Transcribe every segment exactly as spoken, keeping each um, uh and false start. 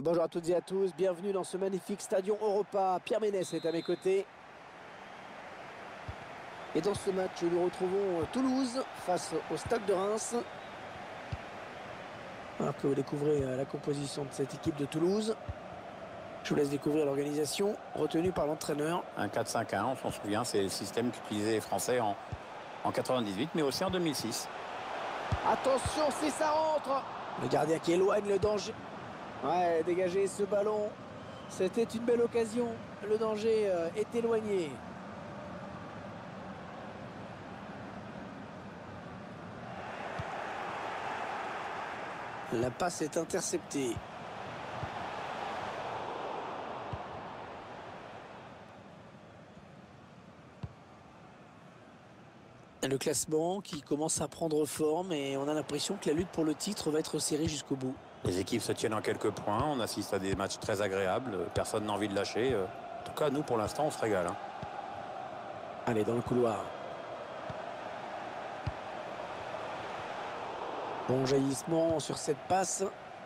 Bonjour à toutes et à tous, bienvenue dans ce magnifique Stadion Europa. Pierre Ménès est à mes côtés. Et dans ce match, nous retrouvons Toulouse face au Stade de Reims. Alors que vous découvrez la composition de cette équipe de Toulouse, je vous laisse découvrir l'organisation retenue par l'entraîneur. Un quatre cinq un, on s'en souvient, c'est le système qu'utilisaient les Français en, en quatre-vingt-dix-huit, mais aussi en deux mille six. Attention, si ça rentre! Le gardien qui éloigne le danger. Ouais, dégager ce ballon. C'était une belle occasion. Le danger euh, est éloigné. La passe est interceptée. Le classement qui commence à prendre forme et on a l'impression que la lutte pour le titre va être serrée jusqu'au bout. Les équipes se tiennent en quelques points, on assiste à des matchs très agréables, personne n'a envie de lâcher. En tout cas, nous, pour l'instant, on se régale. Hein. Allez, dans le couloir. Bon jaillissement sur cette passe.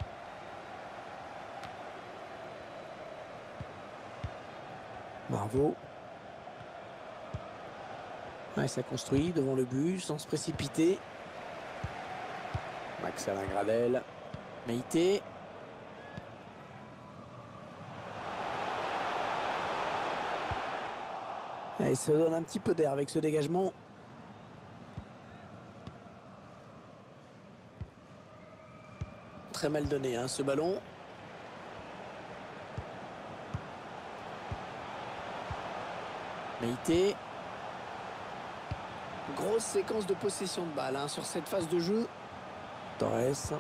Bravo. Ouais, ça construit devant le but sans se précipiter. Max-Alain Gradel. Meïté. Il se donne un petit peu d'air avec ce dégagement. Très mal donné hein, ce ballon. Meïté. Grosse séquence de possession de balle hein, sur cette phase de jeu. Torres.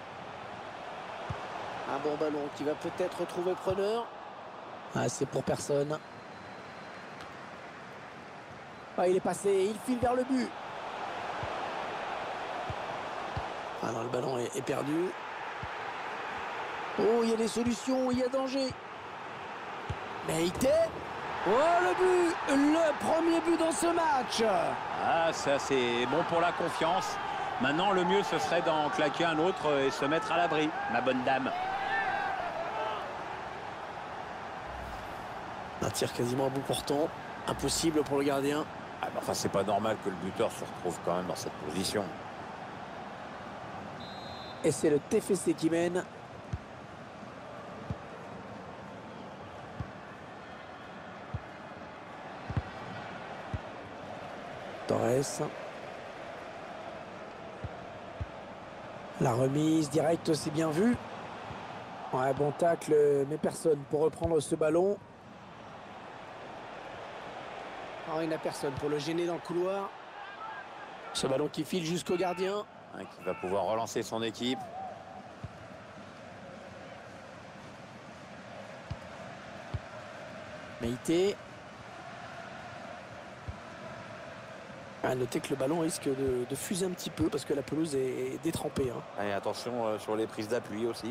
Un bon ballon qui va peut-être retrouver preneur. Ah, c'est pour personne. Ah, il est passé, il file vers le but. Ah non, le ballon est, est perdu. Oh, il y a des solutions, il y a danger. Meïté. Oh, le but! Le premier but dans ce match! Ah, ça c'est bon pour la confiance. Maintenant, le mieux, ce serait d'en claquer un autre et se mettre à l'abri, ma bonne dame. Un tir quasiment à bout portant. Impossible pour le gardien. Ah, bah, enfin, c'est pas normal que le buteur se retrouve quand même dans cette position. Et c'est le T F C qui mène. Torres. La remise directe, c'est bien vu. Ouais, bon tacle, mais personne pour reprendre ce ballon. Oh, il n'y a personne pour le gêner dans le couloir. Ce ballon qui file jusqu'au gardien. Hein, qui va pouvoir relancer son équipe. Meïté. À noter que le ballon risque de, de fuser un petit peu parce que la pelouse est détrempée. Hein. Allez, attention euh, sur les prises d'appui aussi.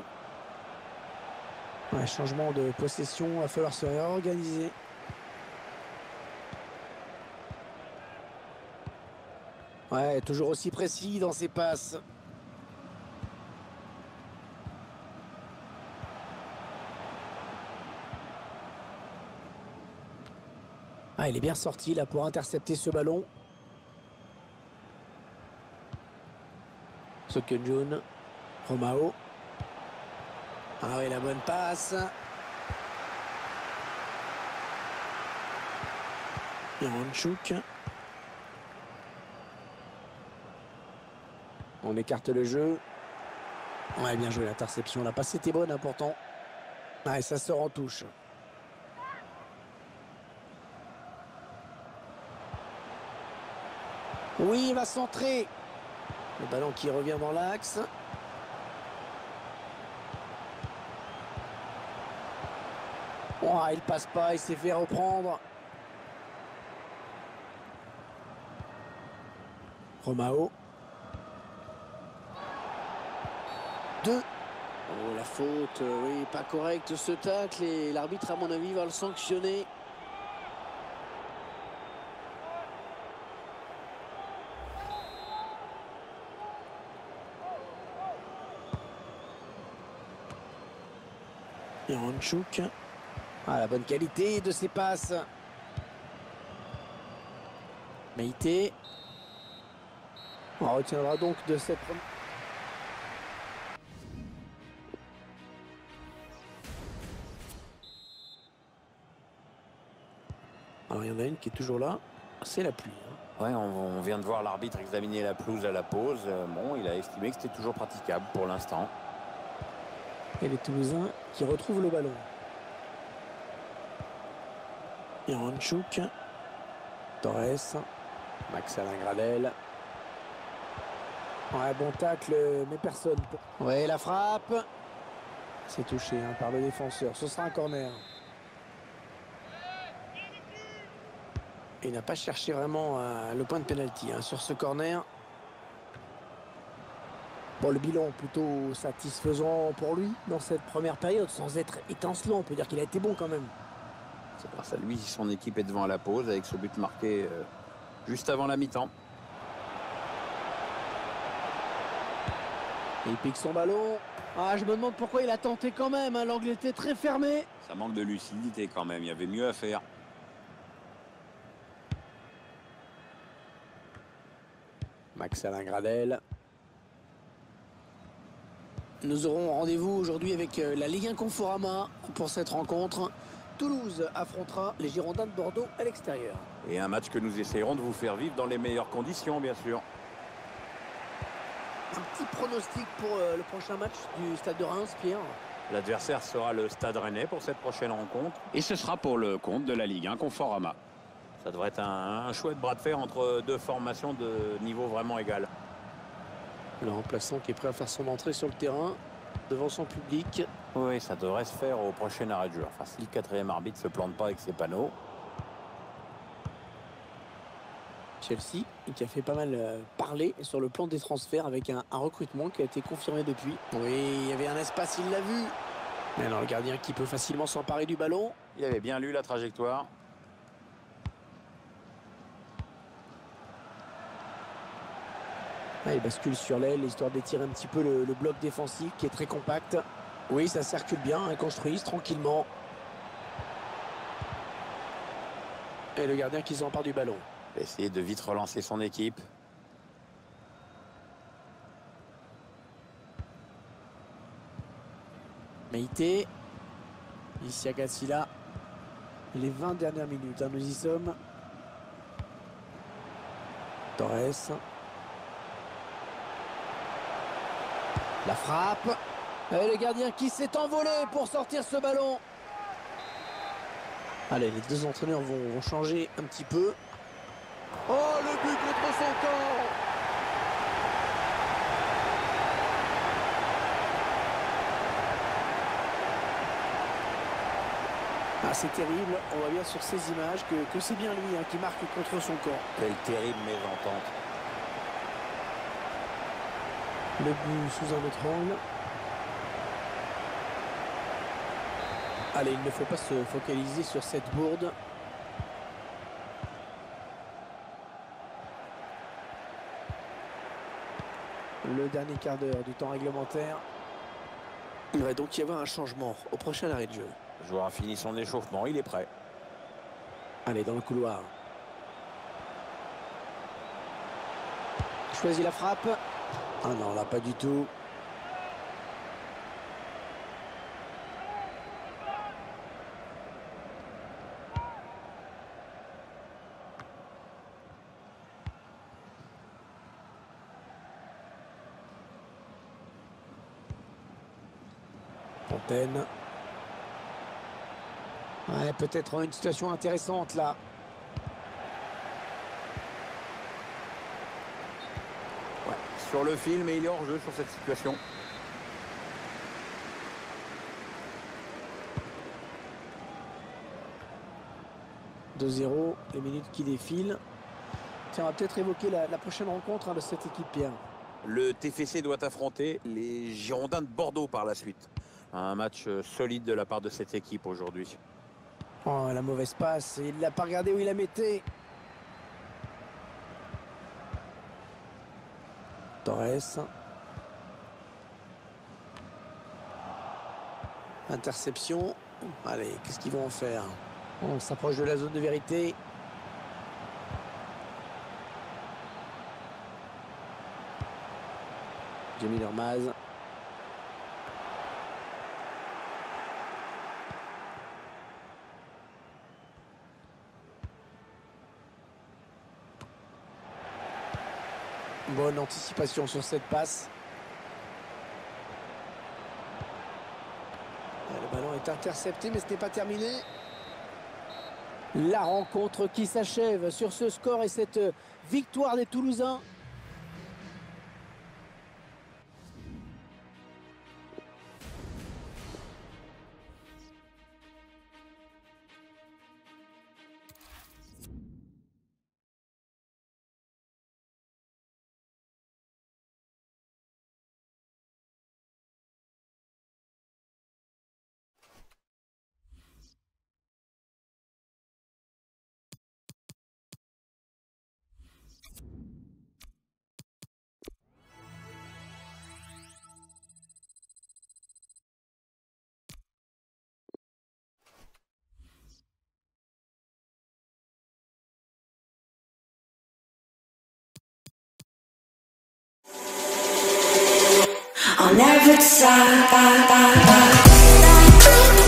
Un changement de possession, il va falloir se réorganiser. Ouais, toujours aussi précis dans ses passes. Ah, il est bien sorti là pour intercepter ce ballon. Sokenjun. Romao. Ah oui, la bonne passe. Yamanchuk. On écarte le jeu. Ouais, bien joué l'interception. La passe était bonne, hein, pourtant. Ouais, ça sort en touche. Oui, il va centrer. Le ballon qui revient dans l'axe. Oh, il passe pas, il s'est fait reprendre. Romao. Deux. Oh, la faute, oui, pas correcte ce tacle et l'arbitre, à mon avis, va le sanctionner. Yaranchuk. Ah, la bonne qualité de ses passes. Meïté. On retiendra donc de cette première. Alors il y en a une qui est toujours là, c'est la pluie. Hein. Ouais, on, on vient de voir l'arbitre examiner la pelouse à la pause. Bon, il a estimé que c'était toujours praticable pour l'instant. Et les Toulousains qui retrouvent le ballon. Yaranchuk. Torres. Max Alain Gradel. Ouais, bon tacle, mais personne. Ouais, la frappe. C'est touché hein, par le défenseur. Ce sera un corner. Et il n'a pas cherché vraiment euh, le point de pénalty hein, sur ce corner. Bon, le bilan plutôt satisfaisant pour lui dans cette première période, sans être étincelant. On peut dire qu'il a été bon quand même. C'est grâce à lui si son équipe est devant à la pause avec ce but marqué euh, juste avant la mi-temps. Il pique son ballon. Ah, je me demande pourquoi il a tenté quand même. Hein. L'angle était très fermé. Ça manque de lucidité quand même. Il y avait mieux à faire. Max Alain Gradel. Nous aurons rendez-vous aujourd'hui avec la Ligue un Conforama pour cette rencontre. Toulouse affrontera les Girondins de Bordeaux à l'extérieur. Et un match que nous essayerons de vous faire vivre dans les meilleures conditions, bien sûr. Un petit pronostic pour euh, le prochain match du Stade de Reims, Pierre. L'adversaire sera le Stade Rennais pour cette prochaine rencontre. Et ce sera pour le compte de la Ligue un Conforama. Ça devrait être un, un chouette bras de fer entre deux formations de niveau vraiment égal. Le remplaçant qui est prêt à faire son entrée sur le terrain devant son public. Oui, ça devrait se faire au prochain arrêt de jeu. Enfin, si le quatrième arbitre ne se plante pas avec ses panneaux. Chelsea, qui a fait pas mal euh, parler sur le plan des transferts avec un, un recrutement qui a été confirmé depuis. Oui, il y avait un espace, il l'a vu. Mais alors le gardien qui peut facilement s'emparer du ballon. Il avait bien lu la trajectoire. Ah, il bascule sur l'aile, histoire d'étirer un petit peu le, le bloc défensif qui est très compact. Oui, ça circule bien, hein, construise tranquillement. Et le gardien qui s'empare du ballon. Il va essayer de vite relancer son équipe. Meïté. Ici à Gassila. Les vingt dernières minutes, hein, nous y sommes. Torres. La frappe. Et le gardien qui s'est envolé pour sortir ce ballon. Allez, les deux entraîneurs vont, vont changer un petit peu. Oh, le but contre son camp. Ah, c'est terrible. On voit bien sur ces images que, que c'est bien lui hein, qui marque contre son camp. Quelle terrible mésentente. Le but sous un autre angle. Allez, il ne faut pas se focaliser sur cette bourde. Le dernier quart d'heure du temps réglementaire. Il va donc y avoir un changement au prochain arrêt de jeu. Le joueur a fini son échauffement, il est prêt. Allez, dans le couloir. Choisit la frappe. Ah non, là, pas du tout. Fontaine. Ouais, peut-être une situation intéressante là. Ouais, sur le fil, mais il est hors jeu sur cette situation. deux zéro, les minutes qui défilent. Tiens, on va peut-être évoquer la, la prochaine rencontre hein, de cette équipe, Pierre. Le T F C doit affronter les Girondins de Bordeaux par la suite. Un match solide de la part de cette équipe aujourd'hui. Oh, la mauvaise passe. Il ne l'a pas regardé où il la mettait. Torres. Interception. Allez, qu'est-ce qu'ils vont en faire? On s'approche de la zone de vérité. Jamie Lormaz. Bonne anticipation sur cette passe. Le ballon est intercepté, mais ce n'est pas terminé. La rencontre qui s'achève sur ce score et cette victoire des Toulousains. On every side.